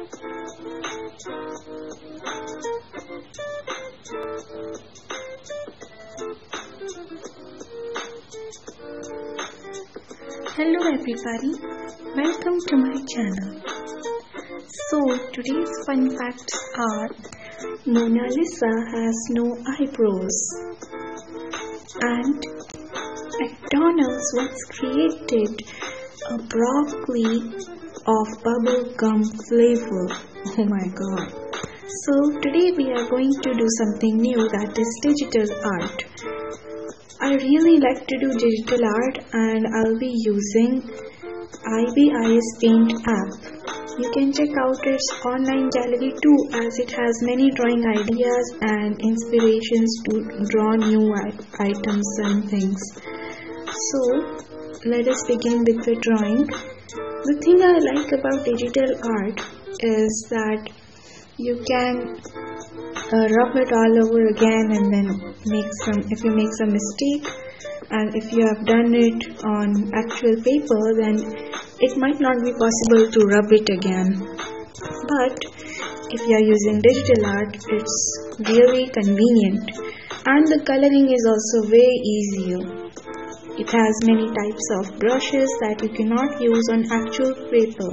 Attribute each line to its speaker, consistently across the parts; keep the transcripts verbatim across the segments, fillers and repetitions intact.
Speaker 1: Hello everybody, welcome to my channel. So today's fun facts are: Mona Lisa has no eyebrows, and McDonald's once created a broccoli of bubble gum flavor. Oh my god. So today we are going to do something new, that is digital art. I really like to do digital art and I'll be using I B I S Paint app. You can check out its online gallery too, as it has many drawing ideas and inspirations to draw new items and things. So let us begin with the drawing. The thing I like about digital art is that you can uh, rub it all over again and then make some, if you make some mistake and if you have done it on actual paper, then it might not be possible to rub it again. But if you are using digital art, it's really convenient, and the coloring is also way easier. It has many types of brushes that you cannot use on actual paper.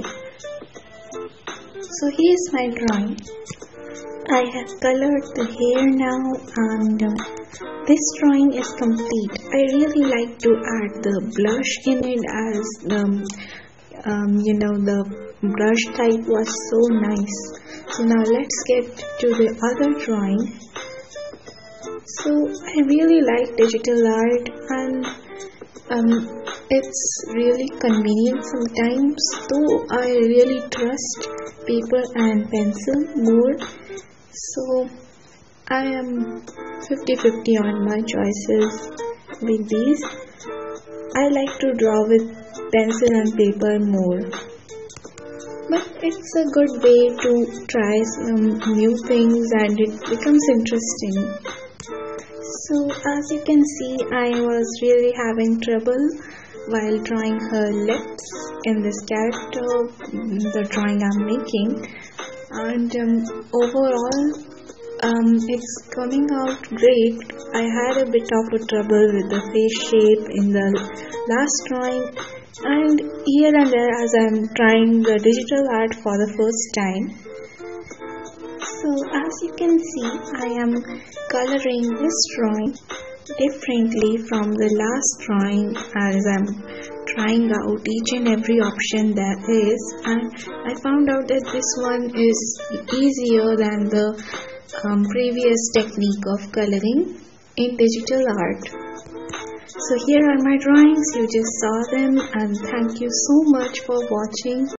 Speaker 1: So here's my drawing. I have colored the hair now, and uh, this drawing is complete. I really like to add the blush in it, as the um, you know the brush type was so nice. So now let's get to the other drawing. So I really like digital art, and um, it's really convenient sometimes, though I really trust paper and pencil more. So I am fifty fifty on my choices with these. I like to draw with pencil and paper more, but it's a good way to try some new things and it becomes interesting. So as you can see, I was really having trouble while drawing her lips in this character, the drawing I'm making. And um, overall um, it's coming out great. I had a bit of a trouble with the face shape in the last drawing, and here and there as I'm trying the digital art for the first time. So as you can see, I am coloring this drawing differently from the last drawing, as I'm trying out each and every option there is, and I found out that this one is easier than the um, previous technique of coloring in digital art. So here are my drawings, you just saw them, and thank you so much for watching.